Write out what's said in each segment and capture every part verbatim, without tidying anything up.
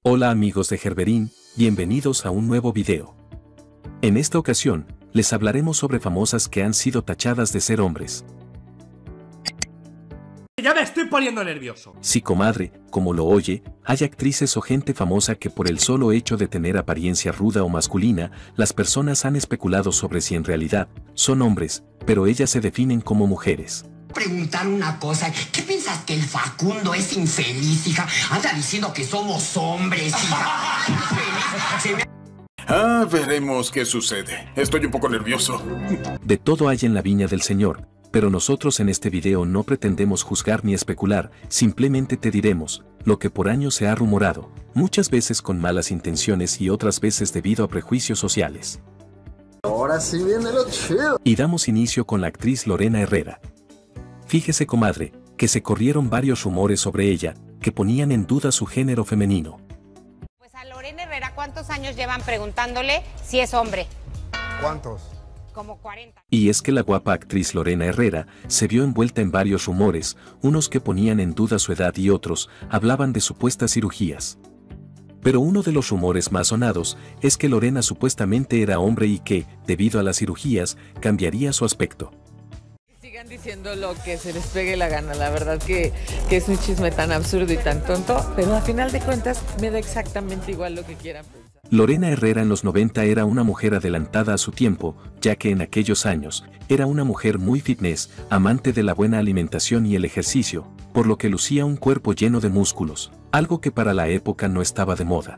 Hola amigos de Gerberín, bienvenidos a un nuevo video. En esta ocasión, les hablaremos sobre famosas que han sido tachadas de ser hombres. Ya me estoy poniendo nervioso. Sí, comadre, como lo oye, hay actrices o gente famosa que por el solo hecho de tener apariencia ruda o masculina, las personas han especulado sobre si en realidad son hombres, pero ellas se definen como mujeres. Preguntar una cosa, ¿qué piensas que el Facundo es infeliz, hija? Anda diciendo que somos hombres, hija. Se me... Ah, veremos qué sucede. Estoy un poco nervioso. De todo hay en la viña del Señor, pero nosotros en este video no pretendemos juzgar ni especular, simplemente te diremos lo que por años se ha rumorado, muchas veces con malas intenciones y otras veces debido a prejuicios sociales. Ahora sí viene lo chido. Y damos inicio con la actriz Lorena Herrera. Fíjese, comadre, que se corrieron varios rumores sobre ella, que ponían en duda su género femenino. Pues a Lorena Herrera, ¿cuántos años llevan preguntándole si es hombre? ¿Cuántos? Como cuarenta. Y es que la guapa actriz Lorena Herrera se vio envuelta en varios rumores, unos que ponían en duda su edad y otros hablaban de supuestas cirugías. Pero uno de los rumores más sonados es que Lorena supuestamente era hombre y que, debido a las cirugías, cambiaría su aspecto. Sigan diciendo lo que se les pegue la gana, la verdad que, que es un chisme tan absurdo y tan tonto, pero a final de cuentas me da exactamente igual lo que quieran pensar. Lorena Herrera en los noventa era una mujer adelantada a su tiempo, ya que en aquellos años era una mujer muy fitness, amante de la buena alimentación y el ejercicio, por lo que lucía un cuerpo lleno de músculos, algo que para la época no estaba de moda.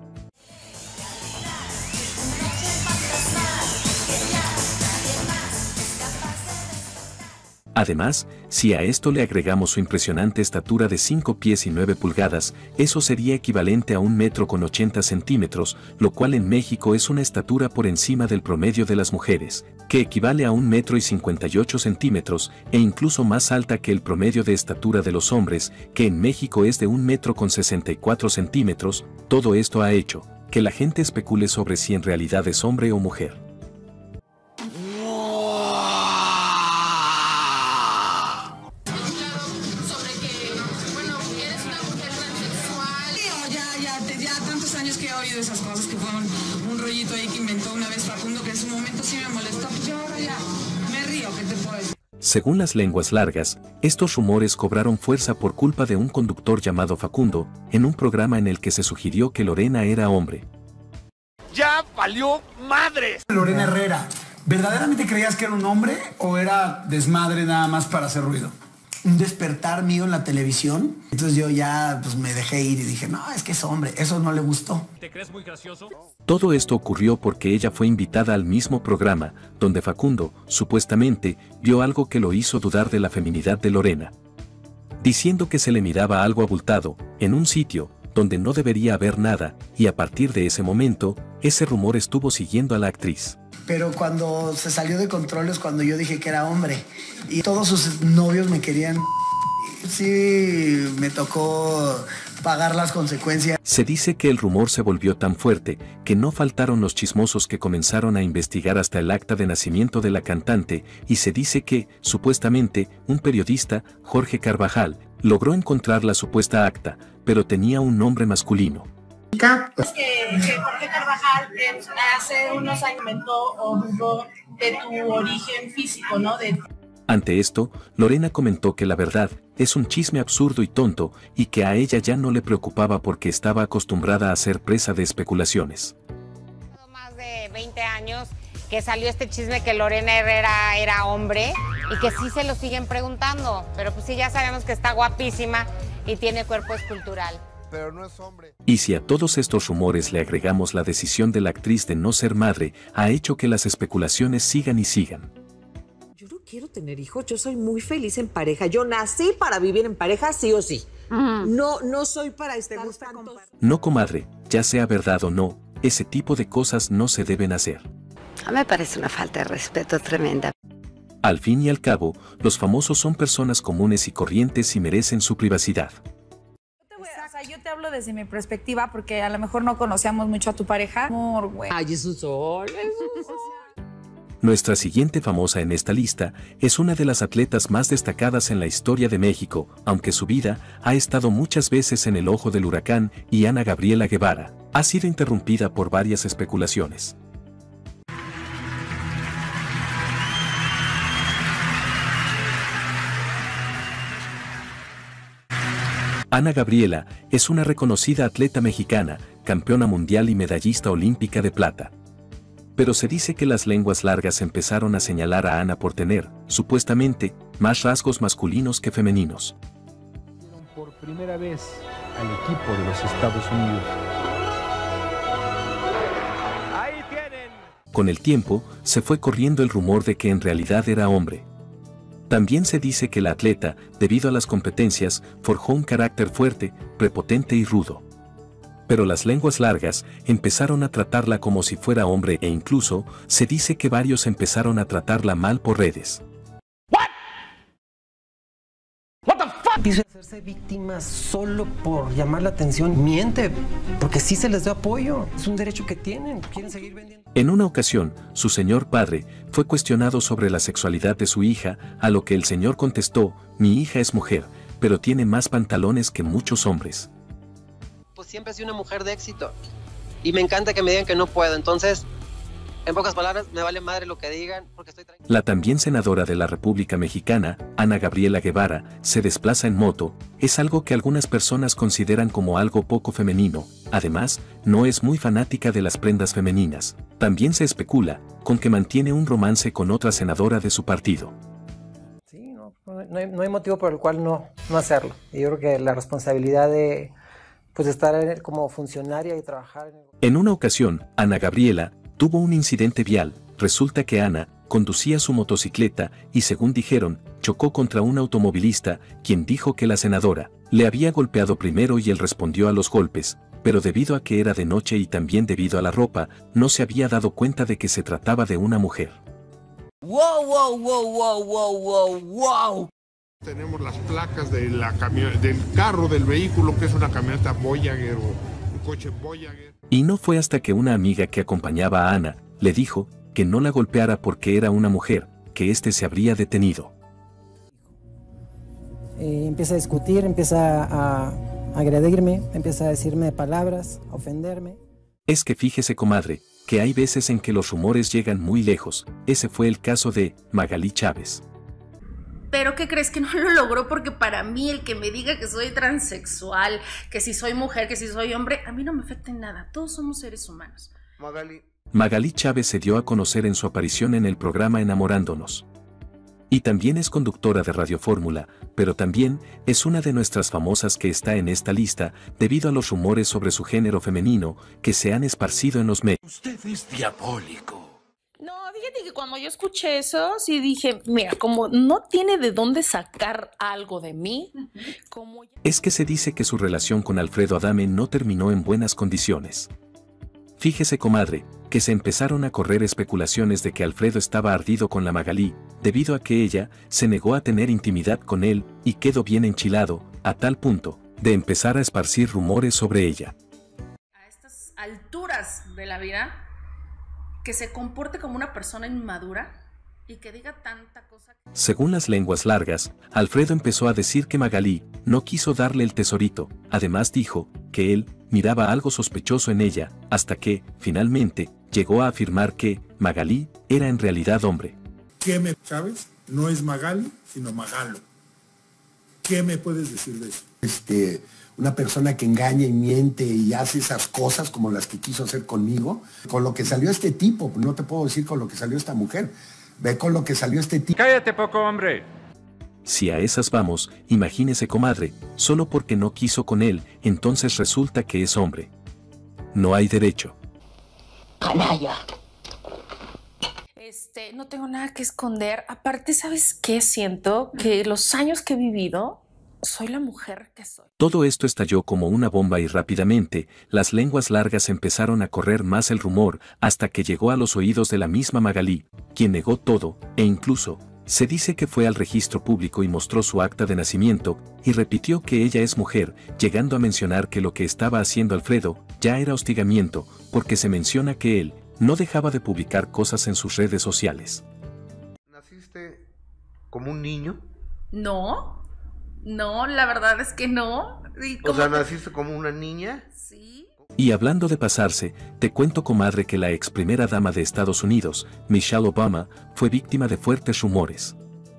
Además, si a esto le agregamos su impresionante estatura de cinco pies y nueve pulgadas, eso sería equivalente a un metro con ochenta centímetros, lo cual en México es una estatura por encima del promedio de las mujeres, que equivale a un metro y cincuenta y ocho centímetros, e incluso más alta que el promedio de estatura de los hombres, que en México es de un metro con sesenta y cuatro centímetros. Todo esto ha hecho que la gente especule sobre si en realidad es hombre o mujer. Años que he oído esas cosas, que fue un, un rollito ahí que inventó una vez Facundo, que en su momento sí me molestó, pues yo ahora ya me río, ¿qué te puedo decir? Según las lenguas largas, estos rumores cobraron fuerza por culpa de un conductor llamado Facundo, en un programa en el que se sugirió que Lorena era hombre. ¡Ya valió madres! Lorena Herrera, ¿verdaderamente creías que era un hombre o era desmadre nada más para hacer ruido? Un despertar mío en la televisión. Entonces yo ya pues me dejé ir y dije, no, es que es hombre, eso no le gustó. ¿Te crees muy gracioso? Todo esto ocurrió porque ella fue invitada al mismo programa, donde Facundo, supuestamente, vio algo que lo hizo dudar de la feminidad de Lorena. Diciendo que se le miraba algo abultado, en un sitio, donde no debería haber nada, y a partir de ese momento, ese rumor estuvo siguiendo a la actriz. Pero cuando se salió de control es cuando yo dije que era hombre. Y todos sus novios me querían. Sí, me tocó pagar las consecuencias. Se dice que el rumor se volvió tan fuerte que no faltaron los chismosos que comenzaron a investigar hasta el acta de nacimiento de la cantante, y se dice que, supuestamente, un periodista, Jorge Carvajal, logró encontrar la supuesta acta, pero tenía un nombre masculino. Que, que Jorge Carvajal eh, hace unos años comentó o dudó de tu origen físico, ¿no? De... Ante esto, Lorena comentó que la verdad es un chisme absurdo y tonto, y que a ella ya no le preocupaba porque estaba acostumbrada a ser presa de especulaciones. Más de veinte años que salió este chisme que Lorena Herrera era hombre y que sí se lo siguen preguntando, pero pues sí, ya sabemos que está guapísima y tiene cuerpo escultural. Pero no es hombre. Y si a todos estos rumores le agregamos la decisión de la actriz de no ser madre, ha hecho que las especulaciones sigan y sigan. Yo no quiero tener hijos, yo soy muy feliz en pareja. Yo nací para vivir en pareja sí o sí. Uh-huh. No, no soy para estar tantos... No, comadre, ya sea verdad o no, ese tipo de cosas no se deben hacer. A mí me parece una falta de respeto tremenda. Al fin y al cabo, los famosos son personas comunes y corrientes y merecen su privacidad. Yo te hablo desde mi perspectiva porque a lo mejor no conocíamos mucho a tu pareja. Amor, güey. Ay, eso sol. Nuestra siguiente famosa en esta lista es una de las atletas más destacadas en la historia de México, aunque su vida ha estado muchas veces en el ojo del huracán, y Ana Gabriela Guevara ha sido interrumpida por varias especulaciones. Ana Gabriela es una reconocida atleta mexicana, campeona mundial y medallista olímpica de plata. Pero se dice que las lenguas largas empezaron a señalar a Ana por tener, supuestamente, más rasgos masculinos que femeninos. Por primera vez al equipo de los Estados Unidos. Ahí tienen. Con el tiempo, se fue corriendo el rumor de que en realidad era hombre. También se dice que la atleta, debido a las competencias, forjó un carácter fuerte, prepotente y rudo. Pero las lenguas largas empezaron a tratarla como si fuera hombre e incluso se dice que varios empezaron a tratarla mal por redes. Empieza a hacerse víctimas solo por llamar la atención. Miente, porque sí se les da apoyo. Es un derecho que tienen. Quieren seguir vendiendo. En una ocasión, su señor padre fue cuestionado sobre la sexualidad de su hija, a lo que el señor contestó: mi hija es mujer, pero tiene más pantalones que muchos hombres. Pues siempre he sido una mujer de éxito. Y me encanta que me digan que no puedo. Entonces, en pocas palabras, me vale madre lo que digan, porque estoy tranquila. La también senadora de la República Mexicana, Ana Gabriela Guevara, se desplaza en moto. Es algo que algunas personas consideran como algo poco femenino. Además, no es muy fanática de las prendas femeninas. También se especula con que mantiene un romance con otra senadora de su partido. Sí, no, no, hay, no hay motivo por el cual no, no hacerlo. Y yo creo que la responsabilidad de pues, estar como funcionaria y trabajar... En... en una ocasión, Ana Gabriela tuvo un incidente vial. Resulta que Ana conducía su motocicleta y, según dijeron, chocó contra un automovilista, quien dijo que la senadora le había golpeado primero y él respondió a los golpes, pero debido a que era de noche y también debido a la ropa, no se había dado cuenta de que se trataba de una mujer. ¡Wow, wow, wow, wow, wow, wow, wow! Tenemos las placas de la del carro, del vehículo, que es una camioneta Voyager o un coche Voyager. Y no fue hasta que una amiga que acompañaba a Ana le dijo que no la golpeara porque era una mujer, que éste se habría detenido. Eh, empieza a discutir, empieza a agredirme, empieza a decirme palabras, a ofenderme. Es que fíjese, comadre, que hay veces en que los rumores llegan muy lejos. Ese fue el caso de Magali Chávez. Pero ¿qué crees? Que no lo logró, porque para mí el que me diga que soy transexual, que si soy mujer, que si soy hombre, a mí no me afecta en nada. Todos somos seres humanos. Magali. Magali Chávez se dio a conocer en su aparición en el programa Enamorándonos. Y también es conductora de Radio Fórmula, pero también es una de nuestras famosas que está en esta lista debido a los rumores sobre su género femenino que se han esparcido en los medios. Usted es diabólico. No, fíjate que cuando yo escuché eso, sí dije, mira, como no tiene de dónde sacar algo de mí, como... Es que se dice que su relación con Alfredo Adame no terminó en buenas condiciones. Fíjese, comadre, que se empezaron a correr especulaciones de que Alfredo estaba ardido con la Magali, debido a que ella se negó a tener intimidad con él y quedó bien enchilado, a tal punto de empezar a esparcir rumores sobre ella. A estas alturas de la vida, que se comporte como una persona inmadura y que diga tanta cosa. Según las lenguas largas, Alfredo empezó a decir que Magali no quiso darle el tesorito. Además dijo que él miraba algo sospechoso en ella, hasta que, finalmente, llegó a afirmar que Magali era en realidad hombre. ¿Qué me sabes? No es Magali, sino Magalo. ¿Qué me puedes decir de eso? Este, una persona que engaña y miente y hace esas cosas como las que quiso hacer conmigo. Con lo que salió este tipo, no te puedo decir con lo que salió esta mujer. Ve con lo que salió este tipo. ¡Cállate, poco hombre! Si a esas vamos, imagínese, comadre, solo porque no quiso con él, entonces resulta que es hombre. No hay derecho. ¡Canalla! Este, no tengo nada que esconder. Aparte, ¿sabes qué? Siento que los años que he vivido, soy la mujer que soy. Todo esto estalló como una bomba y rápidamente, las lenguas largas empezaron a correr más el rumor, hasta que llegó a los oídos de la misma Magali, quien negó todo, e incluso, se dice que fue al registro público y mostró su acta de nacimiento, y repitió que ella es mujer, llegando a mencionar que lo que estaba haciendo Alfredo ya era hostigamiento, porque se menciona que él no dejaba de publicar cosas en sus redes sociales. ¿Naciste como un niño? No, no, la verdad es que no. ¿Y O sea, cómo te- ¿naciste como una niña? Sí. Y hablando de pasarse, te cuento, comadre, que la ex primera dama de Estados Unidos, Michelle Obama, fue víctima de fuertes rumores.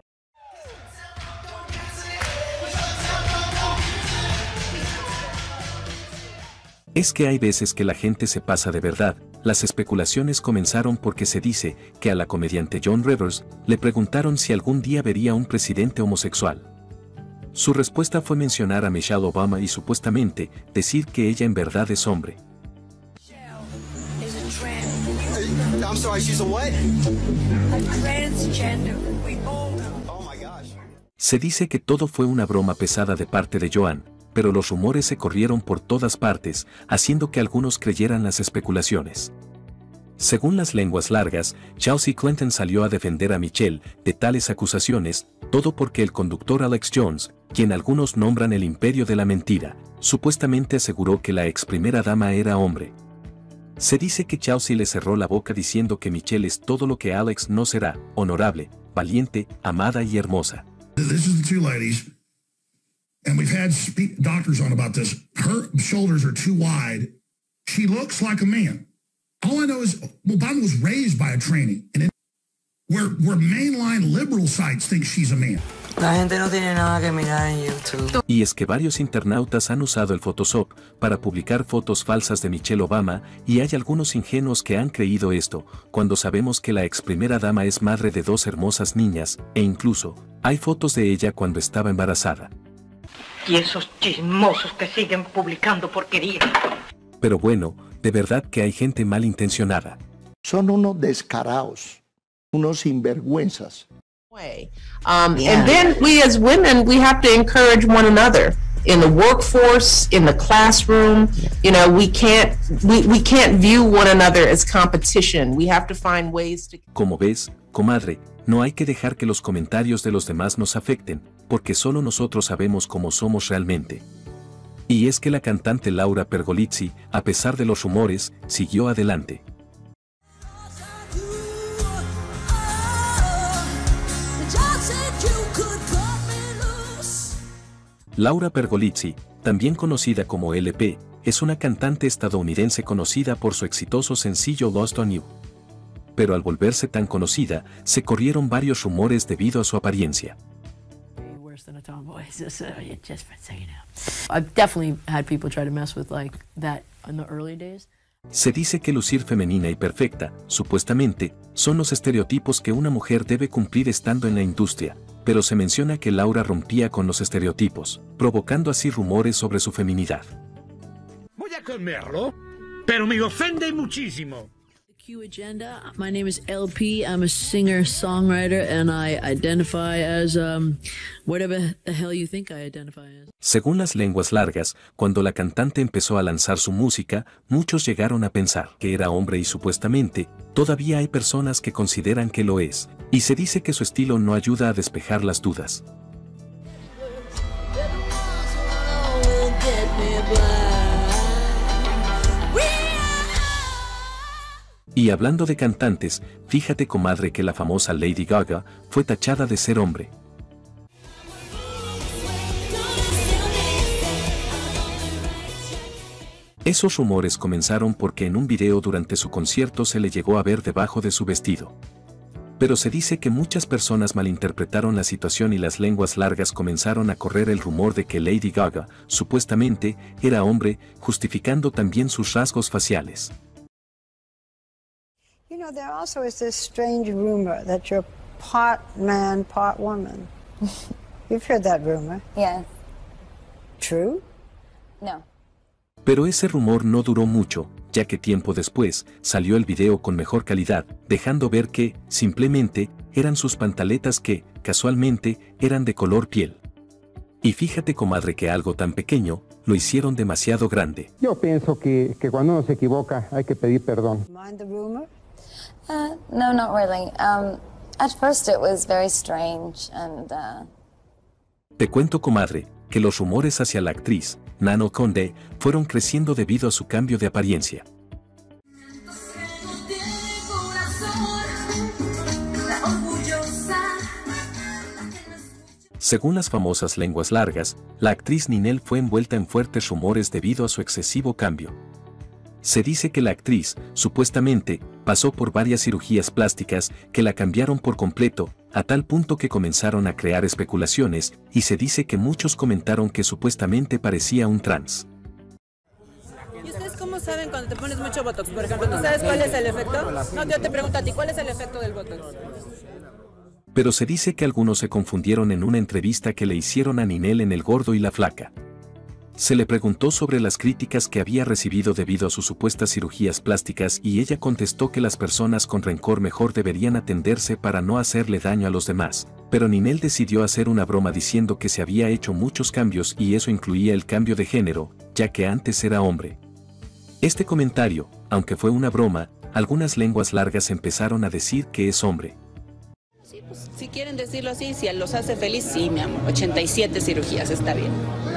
Es que hay veces que la gente se pasa de verdad. Las especulaciones comenzaron porque se dice que a la comediante Joan Rivers le preguntaron si algún día vería un presidente homosexual. Su respuesta fue mencionar a Michelle Obama y supuestamente decir que ella en verdad es hombre. I'm sorry, she's a what? A transgender. We all know. Oh my gosh. Se dice que todo fue una broma pesada de parte de Joan, pero los rumores se corrieron por todas partes, haciendo que algunos creyeran las especulaciones. Según las lenguas largas, Chelsea Clinton salió a defender a Michelle de tales acusaciones, todo porque el conductor Alex Jones, quien algunos nombran el imperio de la mentira, supuestamente aseguró que la ex primera dama era hombre. Se dice que Chelsea le cerró la boca diciendo que Michelle es todo lo que Alex no será: honorable, valiente, amada y hermosa. This is the two ladies, and we've had spe- doctors on about this. Her shoulders are too wide. She looks like a man. All I know is Obama was raised by a tranny, and it, where where mainline liberal sites think she's a man. La gente no tiene nada que mirar en YouTube. Y es que varios internautas han usado el Photoshop para publicar fotos falsas de Michelle Obama, y hay algunos ingenuos que han creído esto, cuando sabemos que la ex primera dama es madre de dos hermosas niñas, e incluso, hay fotos de ella cuando estaba embarazada. Y esos chismosos que siguen publicando porquería. Pero bueno, de verdad que hay gente malintencionada. Son unos descarados, unos sinvergüenzas. Um, And then we as women, we have to encourage one another in the workforce, in the classroom. You know, we can't we, we can't view one another as competition. We have to find ways to. Como ves, comadre, no hay que dejar que los comentarios de los demás nos afecten, porque solo nosotros sabemos cómo somos realmente. Y es que la cantante Laura Pergolizzi, a pesar de los rumores, siguió adelante. Laura Pergolizzi, también conocida como L P, es una cantante estadounidense conocida por su exitoso sencillo Lost on You. Pero al volverse tan conocida, se corrieron varios rumores debido a su apariencia. I've definitely had people try to mess with like that in the early days. Se dice que lucir femenina y perfecta, supuestamente, son los estereotipos que una mujer debe cumplir estando en la industria, pero se menciona que Laura rompía con los estereotipos, provocando así rumores sobre su feminidad. Voy a comerlo, pero me ofende muchísimo. Q Agenda. My name is L P. I'm a singer-songwriter and I identify as um, whatever the hell you think I identify as. Según las lenguas largas, cuando la cantante empezó a lanzar su música, muchos llegaron a pensar que era hombre y supuestamente, todavía hay personas que consideran que lo es, y se dice que su estilo no ayuda a despejar las dudas. Y hablando de cantantes, fíjate, comadre, que la famosa Lady Gaga fue tachada de ser hombre. Esos rumores comenzaron porque en un video durante su concierto se le llegó a ver debajo de su vestido. Pero se dice que muchas personas malinterpretaron la situación y las lenguas largas comenzaron a correr el rumor de que Lady Gaga, supuestamente, era hombre, justificando también sus rasgos faciales. You know, there also is this strange rumor that you're part man, part woman. You've heard that rumor. Yes. True? No. Pero ese rumor no duró mucho, ya que tiempo después salió el video con mejor calidad, dejando ver que, simplemente, eran sus pantaletas que, casualmente, eran de color piel. Y fíjate, comadre, que algo tan pequeño, lo hicieron demasiado grande. Yo pienso que, que cuando uno se equivoca hay que pedir perdón. Mind the rumor? Uh, no, not really. Um, at first it was very strange and... Uh... Te cuento, comadre, que los rumores hacia la actriz, Nano Conde, fueron creciendo debido a su cambio de apariencia. Según las famosas lenguas largas, la actriz Ninel fue envuelta en fuertes rumores debido a su excesivo cambio. Se dice que la actriz, supuestamente, pasó por varias cirugías plásticas que la cambiaron por completo, a tal punto que comenzaron a crear especulaciones, y se dice que muchos comentaron que supuestamente parecía un trans. ¿Y ustedes cómo saben cuando te pones mucho botox? Por ejemplo, ¿tú sabes cuál es el efecto? No, yo te pregunto a ti, ¿cuál es el efecto del botox? Pero se dice que algunos se confundieron en una entrevista que le hicieron a Ninel en El Gordo y la Flaca. Se le preguntó sobre las críticas que había recibido debido a sus supuestas cirugías plásticas y ella contestó que las personas con rencor mejor deberían atenderse para no hacerle daño a los demás. Pero Ninel decidió hacer una broma diciendo que se había hecho muchos cambios y eso incluía el cambio de género, ya que antes era hombre. Este comentario, aunque fue una broma, algunas lenguas largas empezaron a decir que es hombre. Sí, pues, si quieren decirlo así, si los hace feliz, sí, mi amor, ochenta y siete cirugías, está bien.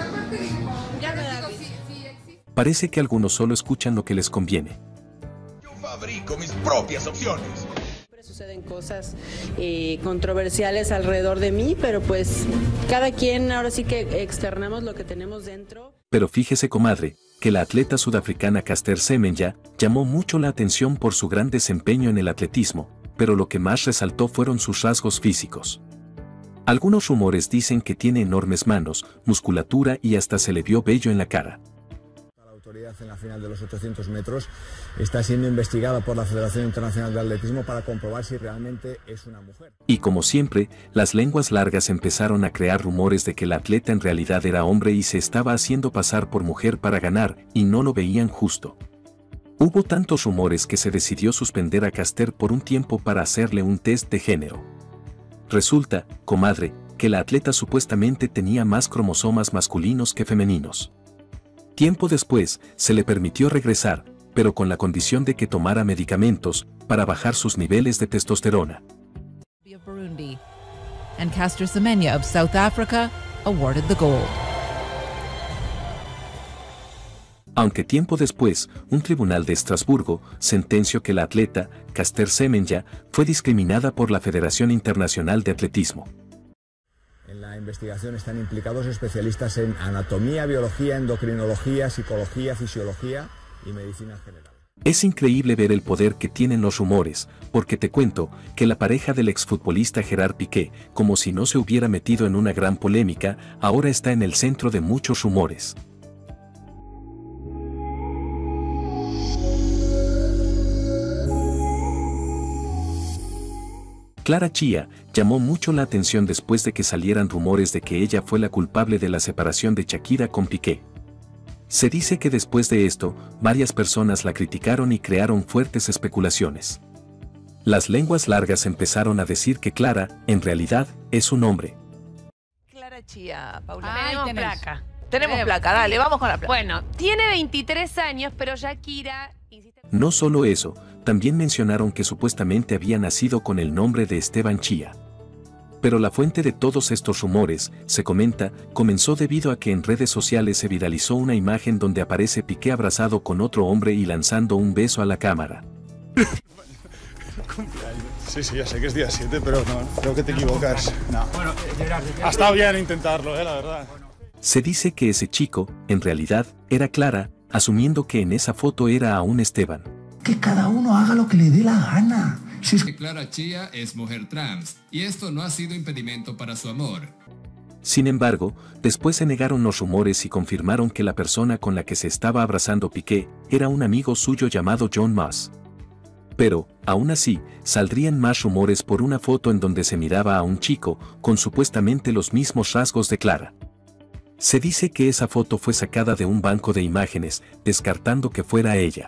Parece que algunos solo escuchan lo que les conviene. Yo fabrico mis propias opciones. Siempre suceden cosas eh, controversiales alrededor de mí, pero pues cada quien ahora sí que externamos lo que tenemos dentro. Pero fíjese, comadre, que la atleta sudafricana Caster Semenya llamó mucho la atención por su gran desempeño en el atletismo, pero lo que más resaltó fueron sus rasgos físicos. Algunos rumores dicen que tiene enormes manos, musculatura y hasta se le vio vello en la cara. En la final de los ochocientos metros está siendo investigada por la Federación Internacional de Atletismo para comprobar si realmente es una mujer. Y como siempre, las lenguas largas empezaron a crear rumores de que la atleta en realidad era hombre y se estaba haciendo pasar por mujer para ganar, y no lo veían justo. Hubo tantos rumores que se decidió suspender a Caster por un tiempo para hacerle un test de género. Resulta, comadre, que la atleta supuestamente tenía más cromosomas masculinos que femeninos. Tiempo después, se le permitió regresar, pero con la condición de que tomara medicamentos para bajar sus niveles de testosterona. Burundi, and Caster Semenya of South Africa awarded the gold. Aunque tiempo después, un tribunal de Estrasburgo sentenció que la atleta, Caster Semenya, fue discriminada por la Federación Internacional de Atletismo. En la investigación están implicados especialistas en anatomía, biología, endocrinología, psicología, fisiología y medicina general. Es increíble ver el poder que tienen los rumores, porque te cuento que la pareja del exfutbolista Gerard Piqué, como si no se hubiera metido en una gran polémica, ahora está en el centro de muchos rumores. Clara Chía llamó mucho la atención después de que salieran rumores de que ella fue la culpable de la separación de Shakira con Piqué. Se dice que después de esto, varias personas la criticaron y crearon fuertes especulaciones. Las lenguas largas empezaron a decir que Clara, en realidad, es un hombre. Clara Chía, Paula. Ay, tenemos tenés. placa. Tenemos placa, dale, vamos con la placa. Bueno, tiene veintitrés años, pero Shakira... No solo eso, también mencionaron que supuestamente había nacido con el nombre de Esteban Chía. Pero la fuente de todos estos rumores, se comenta, comenzó debido a que en redes sociales se viralizó una imagen donde aparece Piqué abrazado con otro hombre y lanzando un beso a la cámara. Sí, sí, ya sé que es día siete, pero no, creo que te equivocas. No. Ha estado bien intentarlo, eh, la verdad. Se dice que ese chico, en realidad, era Clara, asumiendo que en esa foto era aún Esteban. Que cada uno haga lo que le dé la gana. Si es... Clara Chía es mujer trans, y esto no ha sido impedimento para su amor. Sin embargo, después se negaron los rumores y confirmaron que la persona con la que se estaba abrazando Piqué era un amigo suyo llamado John Maas. Pero, aún así, saldrían más rumores por una foto en donde se miraba a un chico con supuestamente los mismos rasgos de Clara. Se dice que esa foto fue sacada de un banco de imágenes, descartando que fuera ella.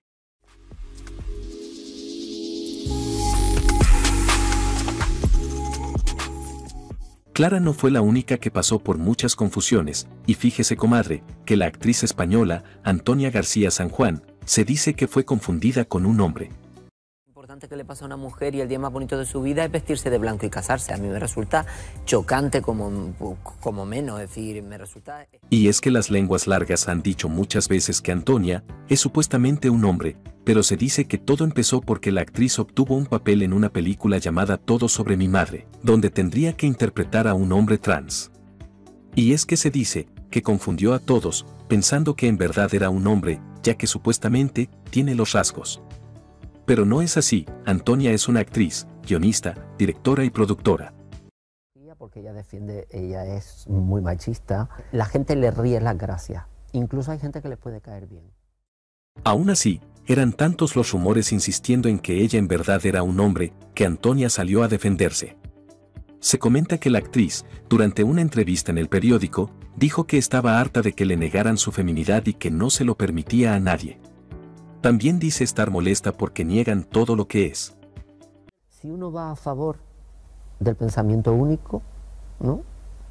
Clara no fue la única que pasó por muchas confusiones, y fíjese, comadre, que la actriz española, Antonia García San Juan, se dice que fue confundida con un hombre. Importante que le pasa a una mujer y el día más bonito de su vida es vestirse de blanco y casarse. A mí me resulta chocante como, como menos, es decir, me resulta... Y es que las lenguas largas han dicho muchas veces que Antonia es supuestamente un hombre, pero se dice que todo empezó porque la actriz obtuvo un papel en una película llamada Todo sobre mi madre, donde tendría que interpretar a un hombre trans. Y es que se dice que confundió a todos, pensando que en verdad era un hombre, ya que supuestamente tiene los rasgos. Pero no es así. Antonia es una actriz, guionista, directora y productora. Porque ella defiende, ella es muy machista. La gente le ríe las gracias. Incluso hay gente que le puede caer bien. Aún así, eran tantos los rumores insistiendo en que ella en verdad era un hombre, que Antonia salió a defenderse. Se comenta que la actriz, durante una entrevista en el periódico, dijo que estaba harta de que le negaran su feminidad y que no se lo permitía a nadie. También dice estar molesta porque niegan todo lo que es. Si uno va a favor del pensamiento único, ¿no?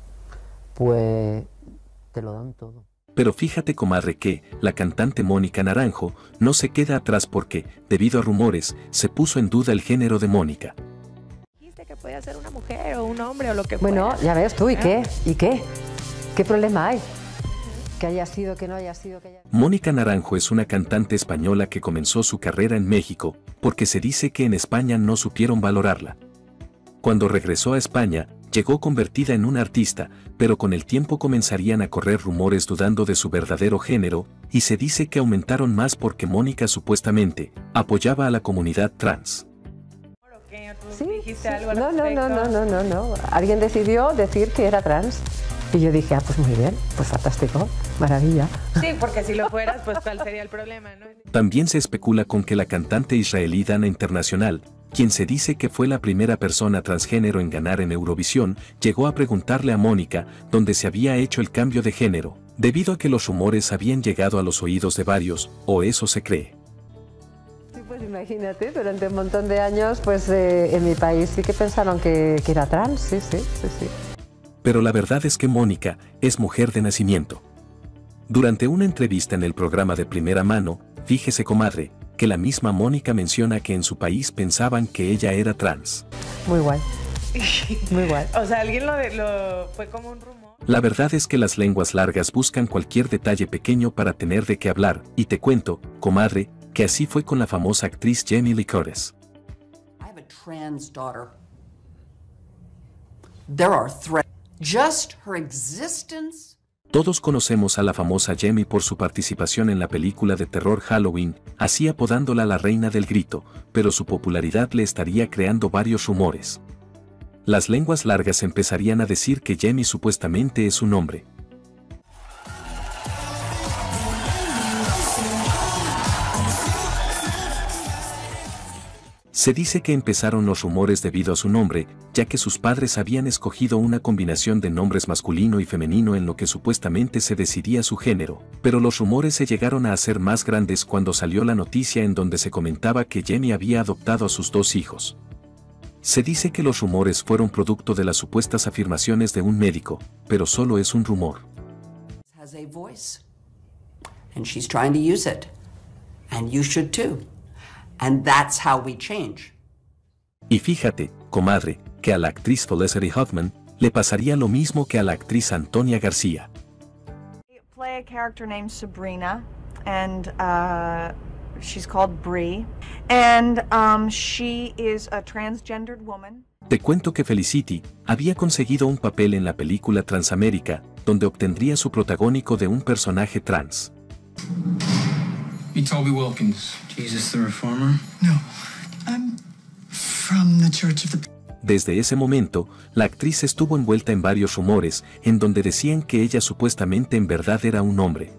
Pues te lo dan todo. Pero fíjate, comadre, que la cantante Mónica Naranjo no se queda atrás porque, debido a rumores, se puso en duda el género de Mónica. Dijiste que podía ser una mujer o un hombre o lo que bueno, fuera. Ya ves tú, ¿y qué? ¿Y qué? ¿Qué problema hay? Que haya sido, que no haya sido, que haya... Mónica Naranjo es una cantante española que comenzó su carrera en México, porque se dice que en España no supieron valorarla. Cuando regresó a España, llegó convertida en una artista, pero con el tiempo comenzarían a correr rumores dudando de su verdadero género, y se dice que aumentaron más porque Mónica supuestamente apoyaba a la comunidad trans. Sí, sí. No, no, no, no, no, no, no. Alguien decidió decir que era trans. Y yo dije, ah, pues muy bien, pues fantástico, maravilla. Sí, porque si lo fueras, pues ¿cuál sería el problema, no? También se especula con que la cantante israelí Dana Internacional, quien se dice que fue la primera persona transgénero en ganar en Eurovisión, llegó a preguntarle a Mónica dónde se había hecho el cambio de género, debido a que los rumores habían llegado a los oídos de varios, o eso se cree. Sí, pues imagínate, durante un montón de años, pues eh, en mi país sí que pensaron que, que era trans, sí, sí, sí, sí. Pero la verdad es que Mónica es mujer de nacimiento. Durante una entrevista en el programa de Primera Mano, fíjese, comadre, que la misma Mónica menciona que en su país pensaban que ella era trans. Muy guay. Muy guay. O sea, alguien lo, de, lo fue como un rumor. La verdad es que las lenguas largas buscan cualquier detalle pequeño para tener de qué hablar, y te cuento, comadre, que así fue con la famosa actriz Jamie Lee Curtis. I have a trans daughter. There are threats. Just her existence. Todos conocemos a la famosa Jamie por su participación en la película de terror Halloween, así apodándola la reina del grito, pero su popularidad le estaría creando varios rumores. Las lenguas largas empezarían a decir que Jamie supuestamente es un hombre. Se dice que empezaron los rumores debido a su nombre, ya que sus padres habían escogido una combinación de nombres masculino y femenino en lo que supuestamente se decidía su género, pero los rumores se llegaron a hacer más grandes cuando salió la noticia en donde se comentaba que Jamie había adoptado a sus dos hijos. Se dice que los rumores fueron producto de las supuestas afirmaciones de un médico, pero solo es un rumor. Has a voice, and she's trying to use it, and you should too. And that's how we change. Y fíjate, comadre, que a la actriz Felicity Huffman le pasaría lo mismo que a la actriz Antonia García. I play a character named Sabrina, and uh, she's called Bree, and um, she is a transgendered woman. Te cuento que Felicity había conseguido un papel en la película Transamérica, donde obtendría su protagónico de un personaje trans. Be Toby Wilkins. Jesus the Reformer? No, I'm from the Church of the... Desde ese momento, la actriz estuvo envuelta en varios rumores, en donde decían que ella supuestamente en verdad era un hombre.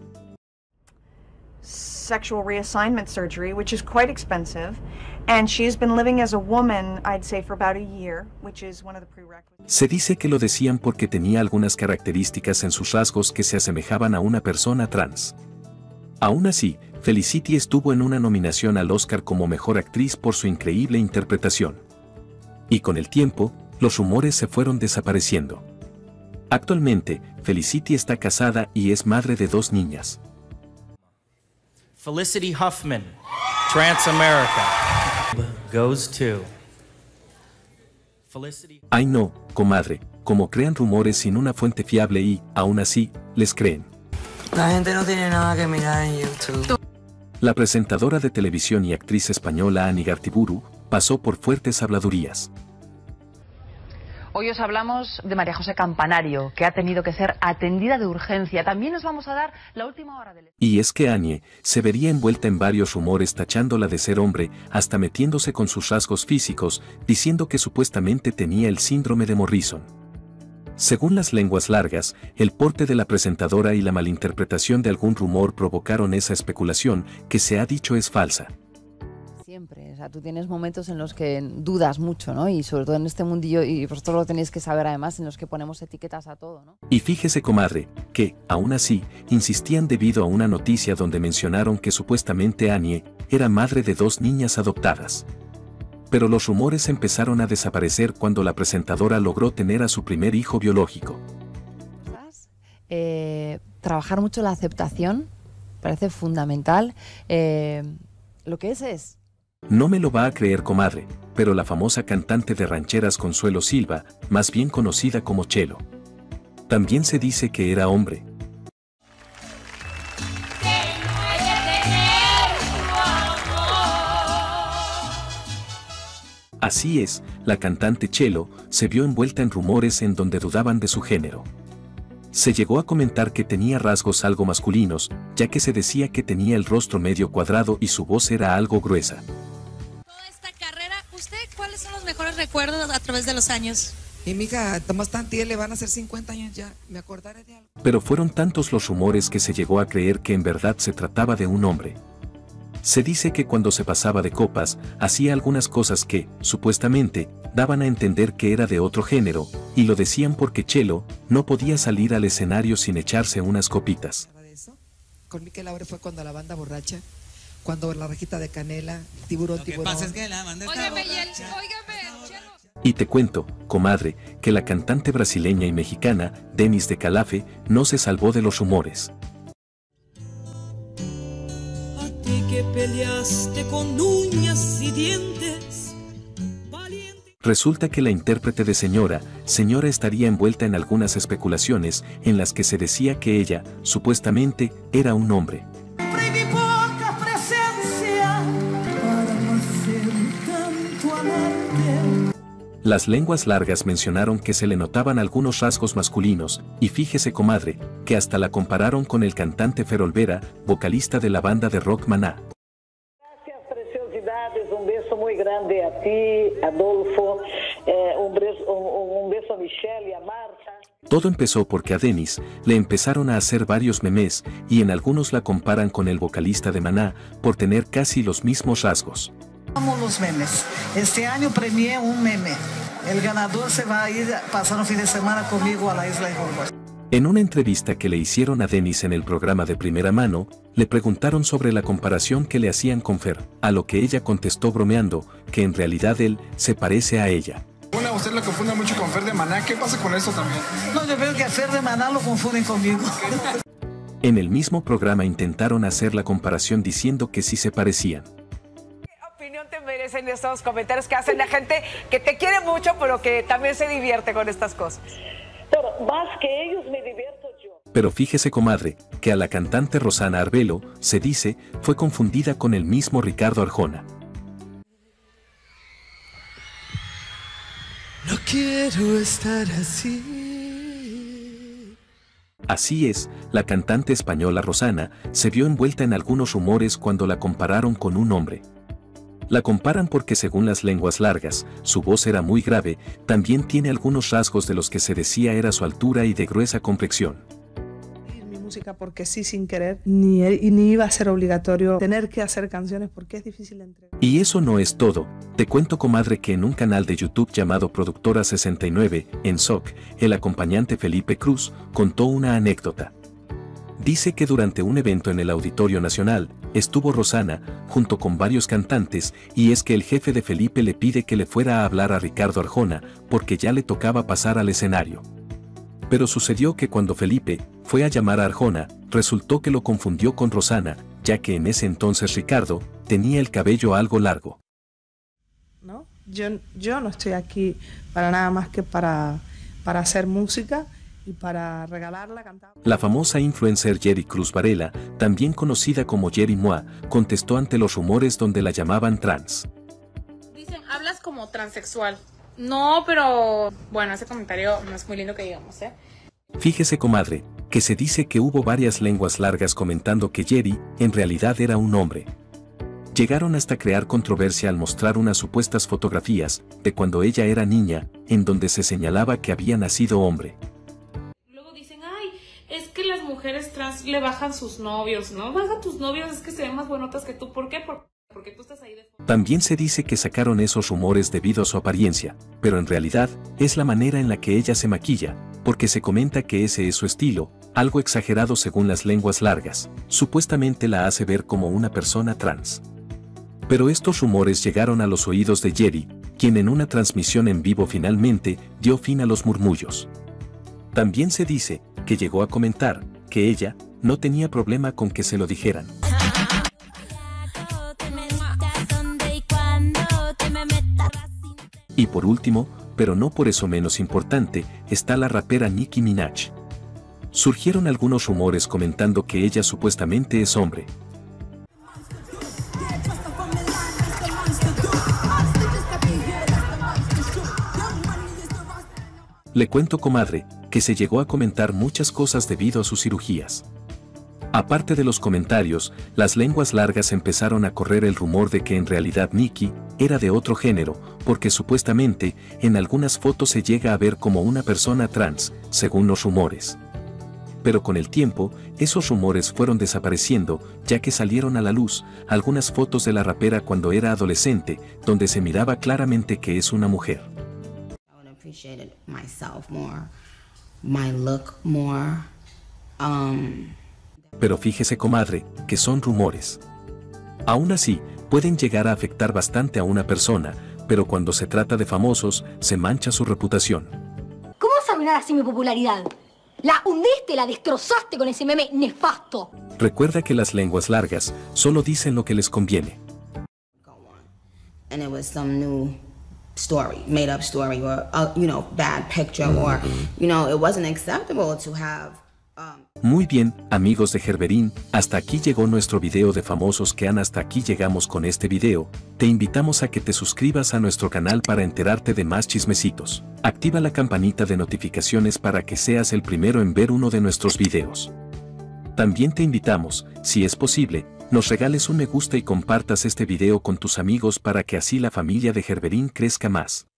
Sexual reassignment surgery, which is quite expensive, and she's been living as a woman, I'd say, for about a year, which is one of the prerequisites. Se dice que lo decían porque tenía algunas características en sus rasgos que se asemejaban a una persona trans. Aún así, Felicity estuvo en una nominación al Oscar como Mejor Actriz por su increíble interpretación. Y con el tiempo, los rumores se fueron desapareciendo. Actualmente, Felicity está casada y es madre de dos niñas. Felicity Huffman, Transamerica, goes to... Felicity... Ay no, comadre, como crean rumores sin una fuente fiable y, aún así, les creen. La gente no tiene nada que mirar en YouTube. La presentadora de televisión y actriz española Annie Gartiburu pasó por fuertes habladurías. Hoy os hablamos de María José Campanario, que ha tenido que ser atendida de urgencia. También os vamos a dar la última hora del... Y es que Annie se vería envuelta en varios rumores tachándola de ser hombre, hasta metiéndose con sus rasgos físicos, diciendo que supuestamente tenía el síndrome de Morrison. Según las lenguas largas, el porte de la presentadora y la malinterpretación de algún rumor provocaron esa especulación que se ha dicho es falsa. Siempre, o sea, tú tienes momentos en los que dudas mucho, ¿no? Y sobre todo en este mundillo, y vosotros lo tenéis que saber además, en los que ponemos etiquetas a todo, ¿no? Y fíjese, comadre, que, aún así, insistían debido a una noticia donde mencionaron que supuestamente Annie era madre de dos niñas adoptadas. Pero los rumores empezaron a desaparecer cuando la presentadora logró tener a su primer hijo biológico. Eh, trabajar mucho la aceptación, parece fundamental. Eh, lo que es es... No me lo va a creer, comadre, pero la famosa cantante de rancheras Consuelo Silva, más bien conocida como Chelo, también se dice que era hombre. Así es, la cantante Chelo se vio envuelta en rumores en donde dudaban de su género. Se llegó a comentar que tenía rasgos algo masculinos, ya que se decía que tenía el rostro medio cuadrado y su voz era algo gruesa. ¿Usted cuáles son los mejores recuerdos a través de los años? Y mija, Tomás Tantiel le van a hacer cincuenta años ya, me acordaré de algo. Pero fueron tantos los rumores que se llegó a creer que en verdad se trataba de un hombre. Se dice que cuando se pasaba de copas, hacía algunas cosas que, supuestamente, daban a entender que era de otro género, y lo decían porque Chelo no podía salir al escenario sin echarse unas copitas. Con Miquel Laure fue cuando la banda borracha, cuando la rejita de canela, tiburón, Lo que tiburón. pasa es que la banda está óigame, borracha. Óigame, Chelo. Y te cuento, comadre, que la cantante brasileña y mexicana, Denise de Calafe, no se salvó de los rumores. A ti que peleaste con uñas y dientes. Resulta que la intérprete de Señora, Señora estaría envuelta en algunas especulaciones en las que se decía que ella, supuestamente, era un hombre. Las lenguas largas mencionaron que se le notaban algunos rasgos masculinos, y fíjese, comadre, que hasta la compararon con el cantante Fer Olvera, vocalista de la banda de rock Maná. Gracias, preciosidades, un beso muy grande a ti, Adolfo, eh, un, beso, un, un beso a Michelle y a Marta. Todo empezó porque a Denise le empezaron a hacer varios memes, y en algunos la comparan con el vocalista de Maná, por tener casi los mismos rasgos. Amo los memes. Este año premié un meme. El ganador se va a ir a pasar un fin de semana conmigo a la isla de Gorgos. En una entrevista que le hicieron a Denise en el programa de Primera Mano, le preguntaron sobre la comparación que le hacían con Fer, a lo que ella contestó bromeando, que en realidad él se parece a ella. Una, usted lo confunde mucho con Fer de Maná, ¿qué pasa con eso también? No, yo veo que a Fer de Maná lo confunden conmigo. En el mismo programa intentaron hacer la comparación diciendo que sí se parecían. Te merecen estos comentarios que hacen la gente que te quiere mucho, pero que también se divierte con estas cosas. Pero más que ellos me divierto yo. Pero fíjese, comadre, que a la cantante Rosana Arbelo, se dice, fue confundida con el mismo Ricardo Arjona. No quiero estar así. Así es, la cantante española Rosana se vio envuelta en algunos rumores cuando la compararon con un hombre. La comparan porque según las lenguas largas, su voz era muy grave, también tiene algunos rasgos de los que se decía era su altura y de gruesa complexión. Mi música porque sí, sin querer, ni, ni iba a ser obligatorio tener que hacer canciones porque es difícil de entregar. Y eso no es todo, te cuento, comadre, que en un canal de YouTube llamado Productora sesenta y nueve, en S O C, el acompañante Felipe Cruz contó una anécdota. Dice que durante un evento en el Auditorio Nacional, estuvo Rosana, junto con varios cantantes, y es que el jefe de Felipe le pide que le fuera a hablar a Ricardo Arjona, porque ya le tocaba pasar al escenario. Pero sucedió que cuando Felipe fue a llamar a Arjona, resultó que lo confundió con Rosana, ya que en ese entonces Ricardo tenía el cabello algo largo. ¿No? Yo, yo no estoy aquí para nada más que para, para hacer música. y para regalarla cantaba. La famosa influencer Yeri Cruz Varela, también conocida como Yeri Mua, contestó ante los rumores donde la llamaban trans. Dicen, hablas como transexual. No, pero bueno, ese comentario no es muy lindo que digamos, ¿eh? Fíjese, comadre, que se dice que hubo varias lenguas largas comentando que Yeri, en realidad era un hombre. Llegaron hasta crear controversia al mostrar unas supuestas fotografías de cuando ella era niña, en donde se señalaba que había nacido hombre. Luego dicen, ay, es que las mujeres trans le bajan sus novios, ¿no? Baja tus novios, es que se ven más buenotas que tú. ¿Por qué? Porque tú estás ahí de... También se dice que sacaron esos rumores debido a su apariencia, pero en realidad es la manera en la que ella se maquilla, porque se comenta que ese es su estilo, algo exagerado según las lenguas largas, supuestamente la hace ver como una persona trans. Pero estos rumores llegaron a los oídos de Yeri, quien en una transmisión en vivo finalmente dio fin a los murmullos. También se dice que llegó a comentar que ella no tenía problema con que se lo dijeran. Y por último, pero no por eso menos importante, está la rapera Nicki Minaj. Surgieron algunos rumores comentando que ella supuestamente es hombre. Le cuento, comadre, que se llegó a comentar muchas cosas debido a sus cirugías. Aparte de los comentarios, las lenguas largas empezaron a correr el rumor de que en realidad Nicki era de otro género, porque supuestamente en algunas fotos se llega a ver como una persona trans, según los rumores. Pero con el tiempo, esos rumores fueron desapareciendo, ya que salieron a la luz algunas fotos de la rapera cuando era adolescente, donde se miraba claramente que es una mujer. Appreciated myself more, my look more. Um... Pero fíjese, comadre, que son rumores. Aún así, pueden llegar a afectar bastante a una persona, pero cuando se trata de famosos, se mancha su reputación. ¿Cómo vas a arruinar así mi popularidad? La hundiste, la destrozaste con ese meme nefasto. Recuerda que las lenguas largas solo dicen lo que les conviene. And it was some new story, made up story, or uh, you know, bad picture, or you know, it wasn't acceptable to have. Um... Muy bien, amigos de Gerberín, hasta aquí llegó nuestro video de famosos que han hasta aquí llegamos con este video. Te invitamos a que te suscribas a nuestro canal para enterarte de más chismecitos. Activa la campanita de notificaciones para que seas el primero en ver uno de nuestros videos. También te invitamos, si es posible, nos regales un me gusta y compartas este video con tus amigos para que así la familia de Gerberín crezca más.